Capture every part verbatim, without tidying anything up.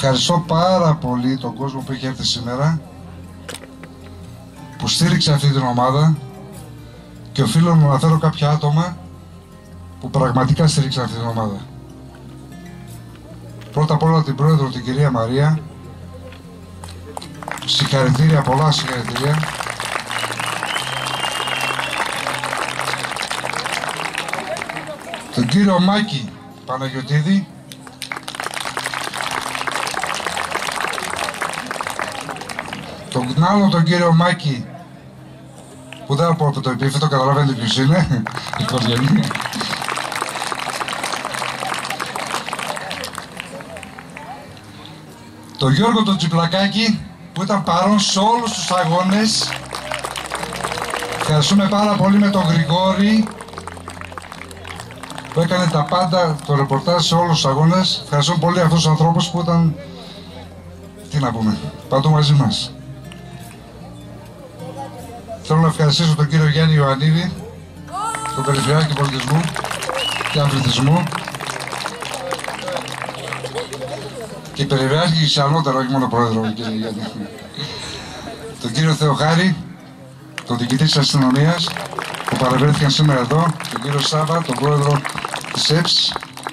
Ευχαριστώ πάρα πολύ τον κόσμο που έχει έρθει σήμερα, που στήριξε αυτή την ομάδα, και οφείλω να αναφέρω κάποια άτομα που πραγματικά στήριξαν αυτή την ομάδα. Πρώτα απ' όλα την πρόεδρο, την κυρία Μαρία. Συγχαρητήρια, πολλά συγχαρητήρια. Τον κύριο Μάκη Παναγιωτίδη. Τον άλλο τον κύριο Μάκη, που δεν από το επίθετο, καταλαβαίνετε ποιος είναι, η Κορδιανή. Τον Γιώργο τον Τσιπλακάκη, που ήταν παρόν σε όλους τους αγώνες. Ευχαριστούμε πάρα πολύ με τον Γρηγόρη, που έκανε τα πάντα, το ρεπορτάζ σε όλους τους αγώνες. Ευχαριστούμε πολύ αυτούς τους ανθρώπους που ήταν, τι να πούμε, παντού μαζί μας. Θέλω να ευχαριστήσω τον κύριο Γιάννη Ιωαννίδη, τον Περιφερειάρχη Πολιτισμού και Αθλητισμού, και Περιφερειάρχη σε ανώτερα, όχι μόνο πρόεδρο, κύριε Γιάννη. Τον κύριο Θεοχάρη, τον διοικητή της αστυνομίας, που παρευρέθηκαν σήμερα εδώ, τον κύριο Σάβα, τον πρόεδρο της ΕΠΣ.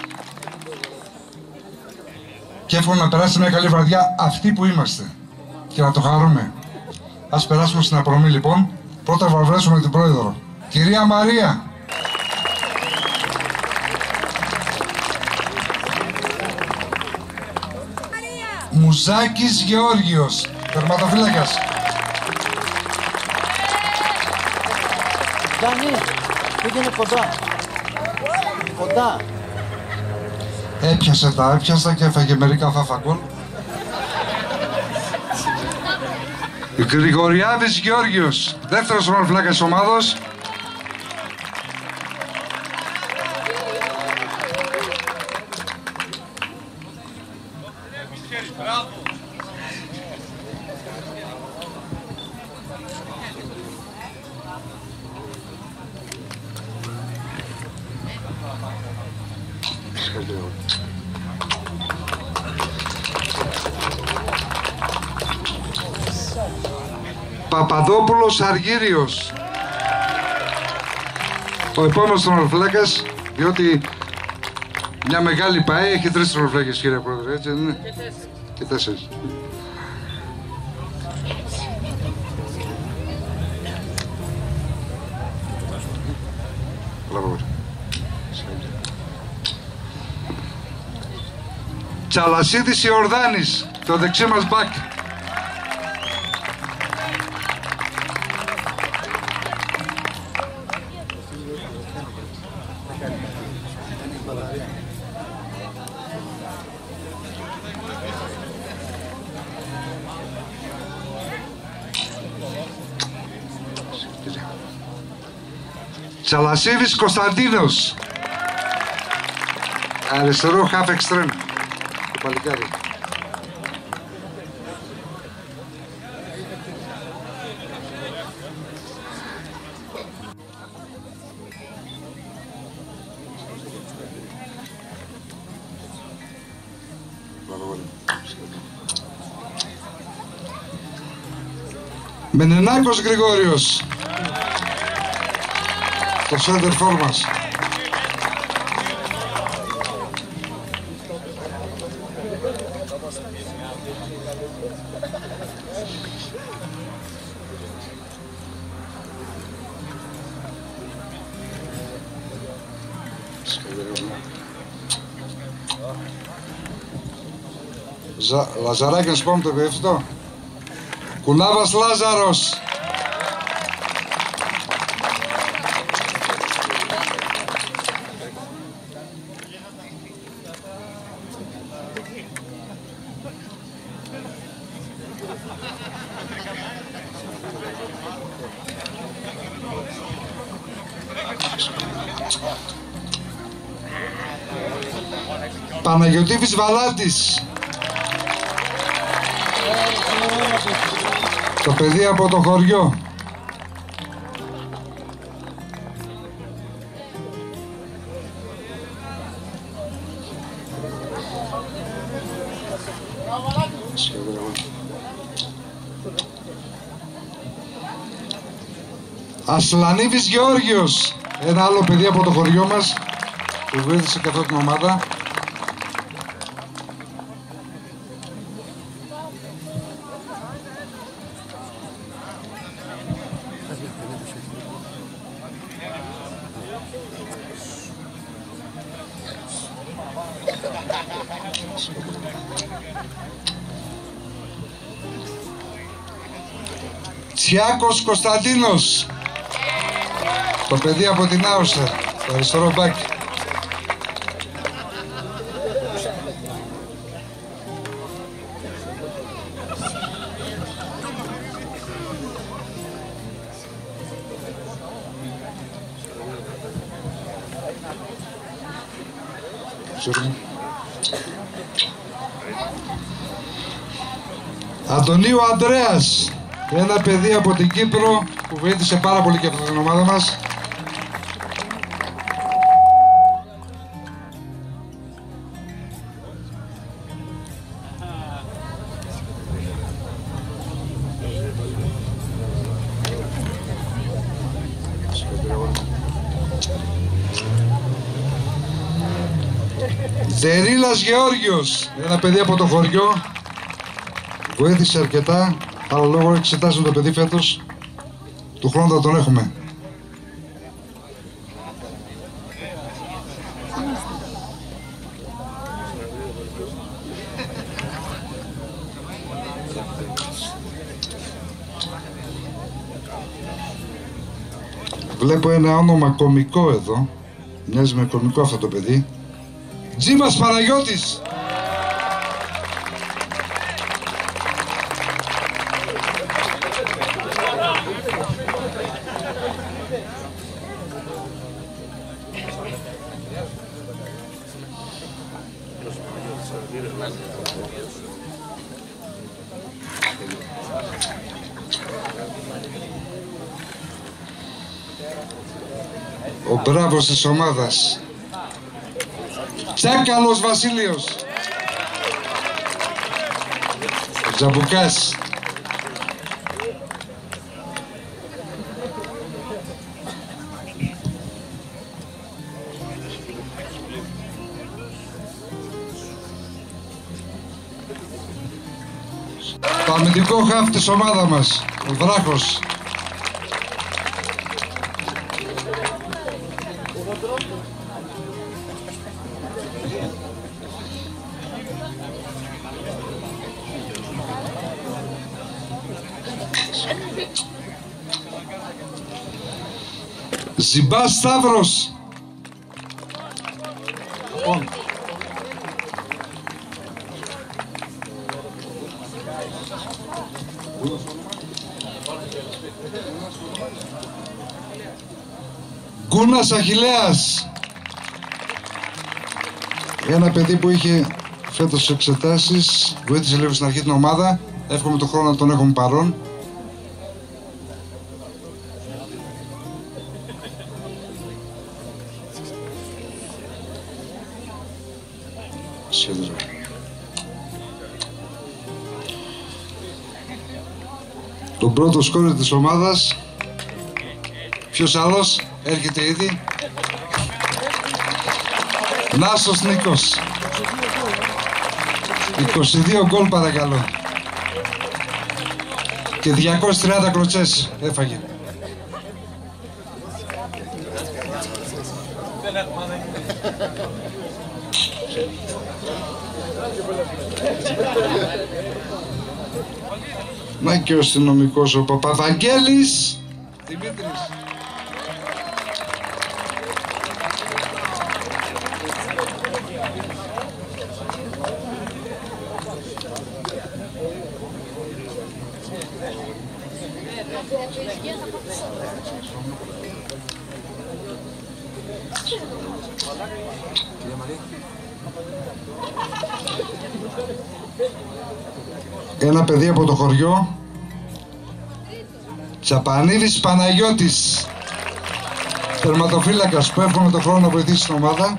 Και εύχομαι να περάσετε μια καλή βραδιά αυτοί που είμαστε και να το χαρούμε. Ας περάσουμε στην απρομή λοιπόν. Πρώτα βραβεύσουμε την πρόεδρο. Κυρία Μαρία. Μουζάκης Γεώργιος, τερματοφύλακας. Γιάννη, πήγαινε κοντά. Κοντά. Έπιασε τα, έπιασα και έφαγε μερικά φάφακολ. Γρηγοριάδης Γεώργιος, δεύτερος τερματοφύλακας της ομάδος. Παπαδόπουλος Αργύριος, ο επόμενος τερματοφύλακας, διότι μια μεγάλη ΠΑΕ έχει τρεις τερματοφύλακες, κύριε Πρόεδρε, έτσι δεν είναι? Και τέσσερις. Και τέσσερις. Τσαλασίδης Ιορδάνης, το δεξί μας μπακ. Τσαλασίδης Κωνσταντίνος, αριστερό half extreme, το παλικάρι. Μενενάκος Γρηγόριος, το center for μας. Ζα... Λαζαράκι, να σου πω με το επιθετό. Κουνάβας Λάζαρος. Παναγιωτήφης Βαλάτης, το παιδί από το χωριό. Ασλανίδης Γεώργιος, ένα άλλο παιδί από το χωριό μας που βοήθησε και αυτή την ομάδα. Τσιάκος Κωνσταντίνος, το παιδί από την Άουσα, το αριστερό μπάκι. Αντωνίου Ανδρέας, ένα παιδί από την Κύπρο που βοήθησε πάρα πολύ και αυτή την ομάδα μας. Ζερίλας Γεώργιος, ένα παιδί από το χωριό, βοήθησε αρκετά, αλλά λόγω εξετάσεων το παιδί φέτος, του χρόνου θα τον έχουμε. Βλέπω ένα όνομα κωμικό εδώ, μοιάζει με κωμικό αυτό το παιδί. Τζίμας Παναγιώτης. Ο μπράβος της ομάδας. Τσάκαλος Βασίλειος. Ο Τζαμπουκάς. Το αμυντικό χαφ της ομάδας μας, ο Βράχος. Ζιμπάς Σταύρος. Γκούνας Αχιλλέας, ένα παιδί που είχε φέτος εξετάσεις, βοήθησε λίγο στην αρχή την ομάδα, εύχομαι τον χρόνο να τον έχουμε παρόν. Σχεδόν. Τον πρώτο σκόρερ της ομάδας, ποιος άλλος, έρχεται ήδη. Νάσος Νίκος. είκοσι δύο γκολ παρακαλώ. Και διακόσιες τριάντα κλωτσές έφαγε. Να και ο αστυνομικός ο Παπαβαγγέλης Δημήτρης. Ένα παιδί από το χωριό, Τσαπανίδης Παναγιώτης, τερματοφύλακας που εύχομαι τον χρόνο να βοηθήσει την ομάδα.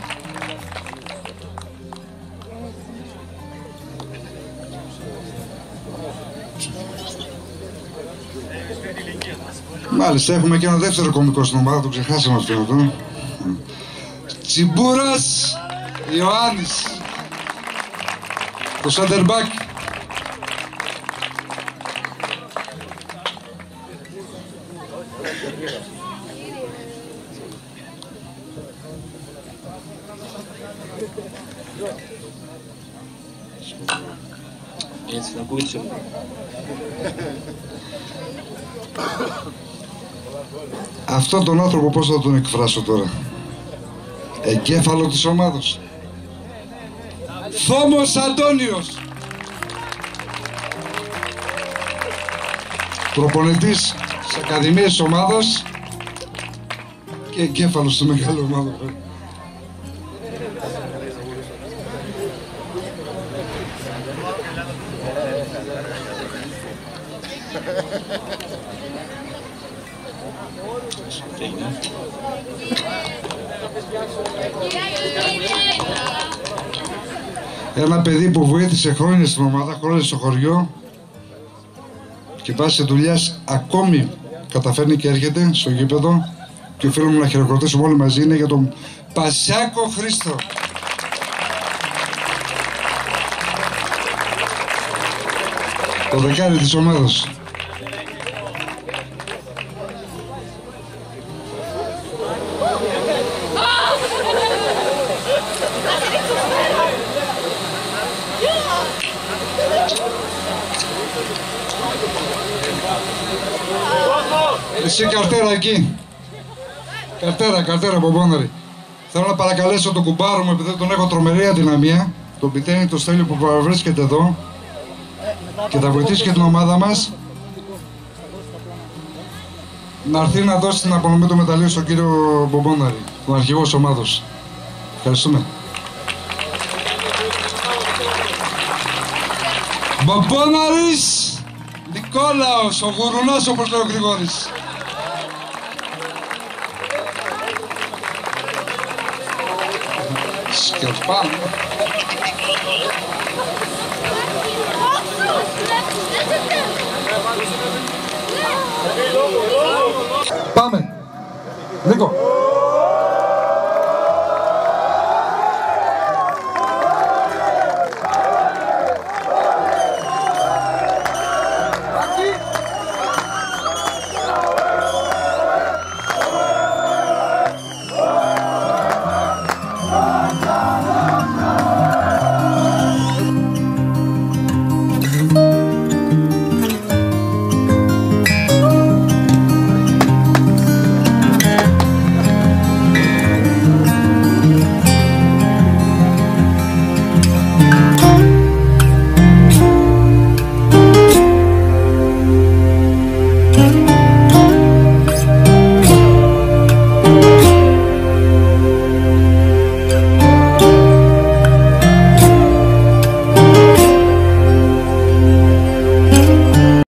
Μάλιστα, έχουμε και ένα δεύτερο κωμικό στην ομάδα, το ξεχάσαμε αυτό εδώ. Τσιμπούρας Ιωάννης, το σέντερμπακ. Έτσι θα ακούγεται. Αυτόν τον άνθρωπο πώς θα τον εκφράσω τώρα? Εγκέφαλο της ομάδος, Θόμος Αντώνιος, προπονητής της Ακαδημίας της ομάδας και εγκέφαλος του μεγάλου ομάδα. Ένα παιδί που βοήθησε χρόνια στην ομάδα, χρόνια στο χωριό και βάσει δουλειάς ακόμη καταφέρνει και έρχεται στο γήπεδο, και οφείλουμε να χειροκροτήσουμε όλοι μαζί, είναι για τον Πασιάκο Χρήστο. Το δεκάρι της ομάδας. Εσύ καρτέρα εκεί. Καρτέρα, καρτέρα, Μπομπόναρη. Θέλω να παρακαλέσω τον κουμπάρο μου, επειδή τον έχω τρομερή αδυναμία, τον Πιτένι, το Στέλιο που παραβρίσκεται εδώ και θα βοηθήσει και την ομάδα μας, να έρθει να δώσει την απονομή του μεταλλείου στον κύριο Μπομπόναρη, τον αρχηγό της ομάδος. Ευχαριστούμε. Μπομπόναρης Νικόλαος, ο γουρουνός όπως λέει ο Γρηγόρης. Σκεφτάμε. Πάμε. Νίκο.